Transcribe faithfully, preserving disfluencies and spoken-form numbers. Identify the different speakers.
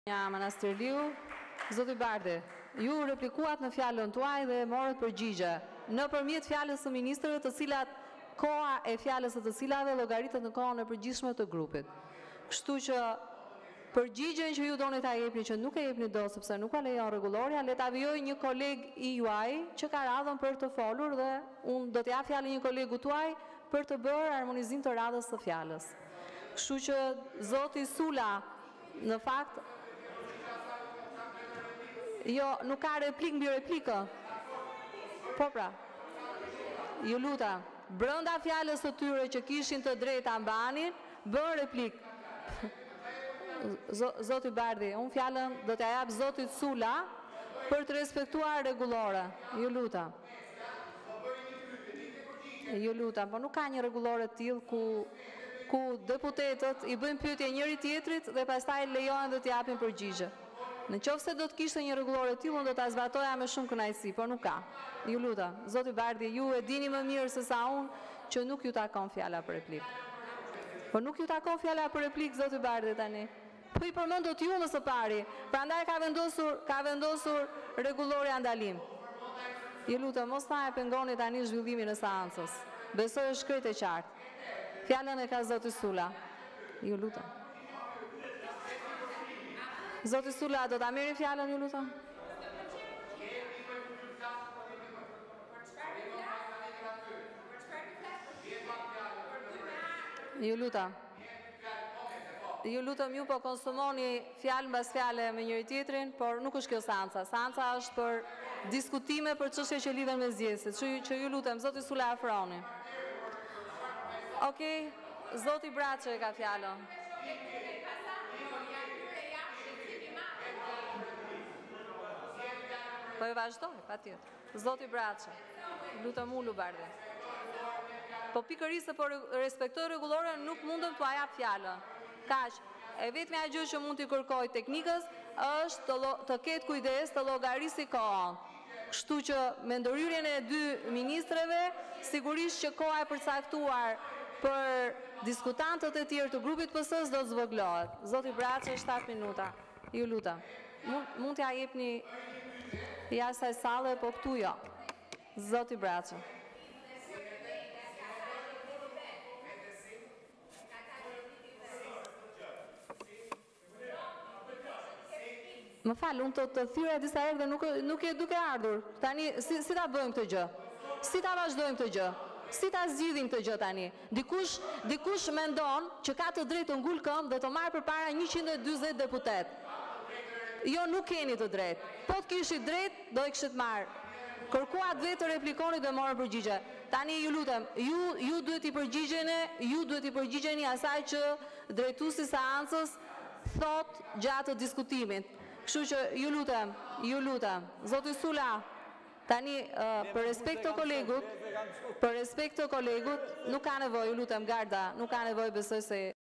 Speaker 1: Ja, Manasterliu, zoti Bardhi, ju replikuat në fjalën tuaj dhe morët përgjigje në përmjet fjalës së ministrëve, të cilat koha e fjalës së të cilave llogaritet në kohën e përgjithshme të grupit. Kështu që përgjigjen që ju doni ta jepni që nuk e jepni dot sepse nuk ka lejon rregulloria, le ta vijoj një koleg i juaj që ka radhën për të folur dhe unë do të jap fjalën një kolegu tuaj për të bërë harmonizim të radhës së fjalës. Kështu që zoti Sula, në fakt, jo, nuk ka replik mbi replikë. Po pra, ju luta, brenda fjalës së tyre që kishin të drejta mbanin, bën replik. Zoti Bardhi, unë fjalën do t'ja jap zotit Sula për të respektuar rregullore. Ju luta. Ju luta, po nuk ka një rregullore të tillë ku ku deputetët i bëjnë pyetje njëri tjetrit dhe pastaj lejohen dhe t'i japin përgjigje. Në qoftë se do të kishte një rregullore të tillë, unë do ta zbatoja me shumë kënaqësi, por nuk ka. Ju luta, zoti Bardhi, ju e dini më mirë se sa unë që nuk ju takon fjala për replik. Po nuk ju takon fjala për replik, zoti Bardhi tani. Po i përmendot ju më së pari, prandaj ka vendosur, ka vendosur rregulloria ndalim. Ju lutem, mos ta e pengoni tani zhvillimin e seancës. Besoj është krejt e qartë. Fjalën e ka zoti Sula. Ju lutem. Zoti Sula, do ta merri fjalën, ju lutem? Ju lutem. Ju lutem, ju po konsumoni fjalë mbas fjale me njëri tjetrin, por nuk është kjo seanca. Seanca është për diskutime për çështje që lidhen me zgjedhësit. Që, që ju lutem, zoti Sula, afroni. Okej, zoti Braçe ka fjalën. Po e vazhdoj, patjetër. Zoti Braçe, lutem ulu Bardhi. Po pikërisht se po respektoj rregulloren, nuk mundem t'ua jap fjalën. Kaq, e vetmja gjë që mund t'i kërkoj teknikës është të, lo, të ketë kujdes të llogarisi kohën. Kështu që me ndërhyrjen e dy ministreve, sigurisht që koha e përcaktuar për diskutantët e tjerë të grupit P S-s do të zvoglohet. Zoti Braçe, shtatë minuta. Ju lutem. Mund, mund t'ja jepni jashtë asaj salle, po këtu jo. Zoti Braçe. Më falë, unë të, të thyra disa herë dhe nuk, nuk e duke ardhur. Tani, si, si ta bëjmë këtë gjë? Si ta vazhdojmë këtë gjë? Si ta zgjidhim këtë gjë tani? Dikush, dikush mendon që ka të drejtë të ngul këmbë dhe të marrë përpara njëqind e dyzet deputet. Jo, nuk keni të drejtë. Po të kishit drejtë, do e kishit marrë. Kërkuat vetë të replikoni dhe morën përgjigje. Tani ju lutem, ju, ju duhet i përgjigjeni, ju duhet i përgjigjeni asaj që drejtuesi i seancës thot gjatë diskutimit. Kështu që ju lutem, ju lutem. Zoti Sula, tani uh, për respekt të kolegut, për respekt të kolegut, nuk ka nevojë, ju lutem, garda, nuk ka nevojë, besoj se